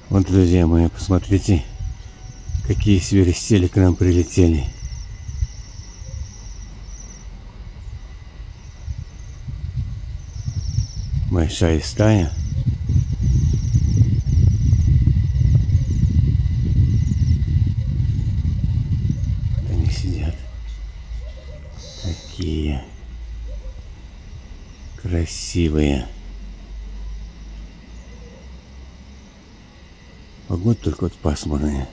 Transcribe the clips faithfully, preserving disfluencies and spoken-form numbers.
Вот, друзья мои, посмотрите, какие свиристели к нам прилетели. Большая стая. Они сидят. Такие красивые. Погода только вот пасмурная.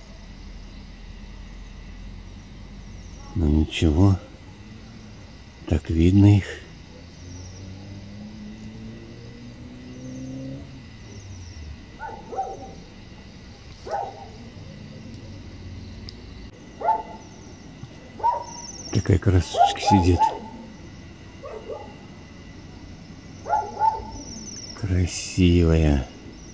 Но ничего. Так видно их. Такая красоточка сидит. Красивая.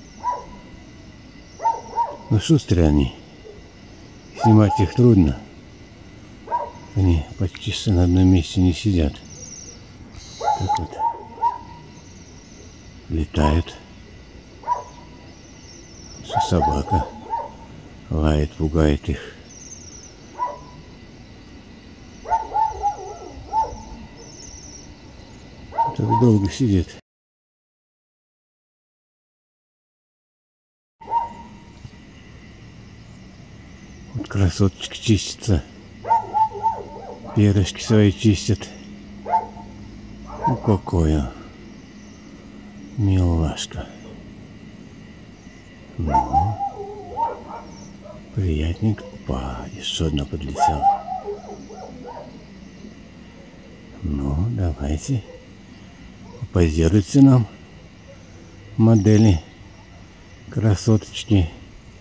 Ну шустрые они. Снимать их трудно. Они почти что на одном месте не сидят. Так вот. Летают. Что собака лает, пугает их. Так долго сидит. Вот красоточка чистится. Перышки свои чистят. Ну какое милашка. Ну, приятненько. Па, еще одна подлетела. Ну, давайте. Позируйте нам, модели, красоточки.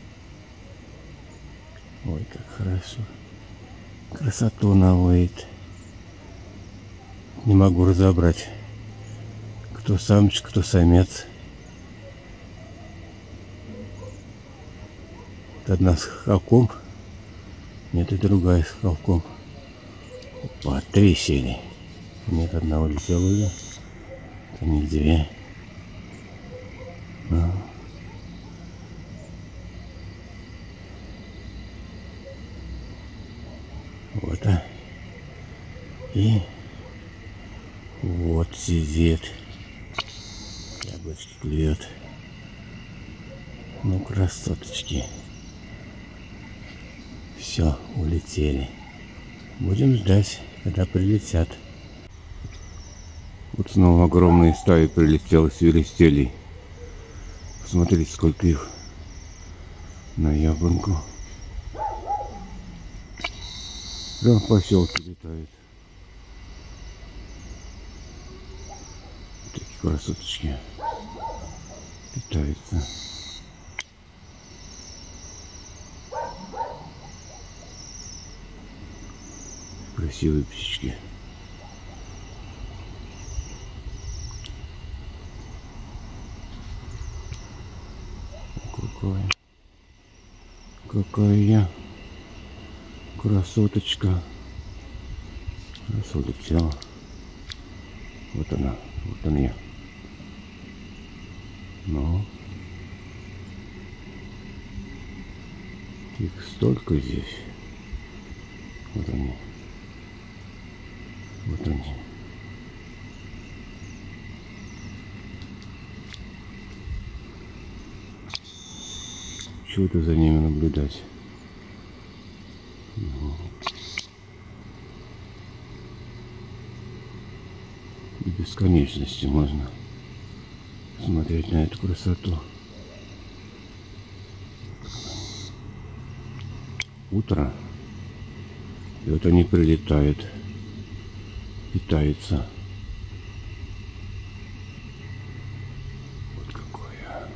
Ой, как хорошо. Красоту наводит. Не могу разобрать, кто самочка, кто самец. Одна с хохолком, нет, и другая с хохолком. Опа, три сели. Нет, одна улетела уже. Это не две. Ну. Вот, а. И вот сидит. Яблочки клюет. Ну, красоточки. Все, улетели. Будем ждать, когда прилетят. Вот снова огромные стаи прилетело свиристелей. Посмотрите, сколько их на яблонку. Прям в поселке летают. Такие красоточки питаются. Красивые птички. Какая, какая красоточка. Раз улетела. Вот она, вот она я. Ну, их столько здесь. Вот они. Вот они. Чего-то за ними наблюдать. Ну. До бесконечности можно смотреть на эту красоту. Утро. И вот они прилетают, питаются. Вот какое.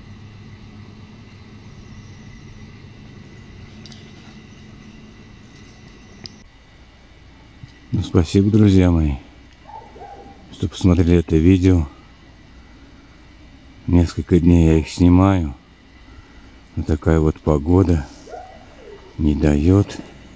Ну, спасибо, друзья мои, что посмотрели это видео. Несколько дней я их снимаю. Вот такая вот погода не дает.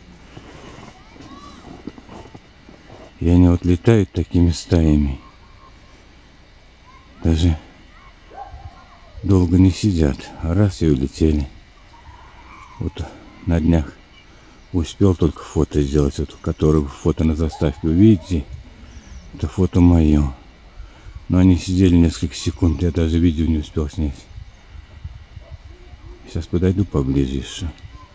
И они вот летают такими стаями. Даже долго не сидят, а раз и улетели. Вот на днях успел только фото сделать, вот, которое фото на заставке, увидите, это фото мое. Но они сидели несколько секунд, я даже видео не успел снять. Сейчас подойду поближе еще.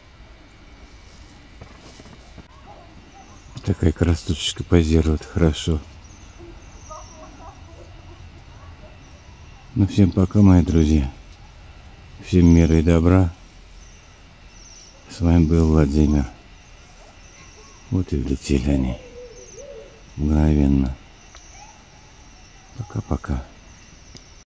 Такая красоточка позирует хорошо. Ну всем пока, мои друзья. Всем мира и добра. С вами был Владимир. Вот и влетели они. Мгновенно. Пока-пока.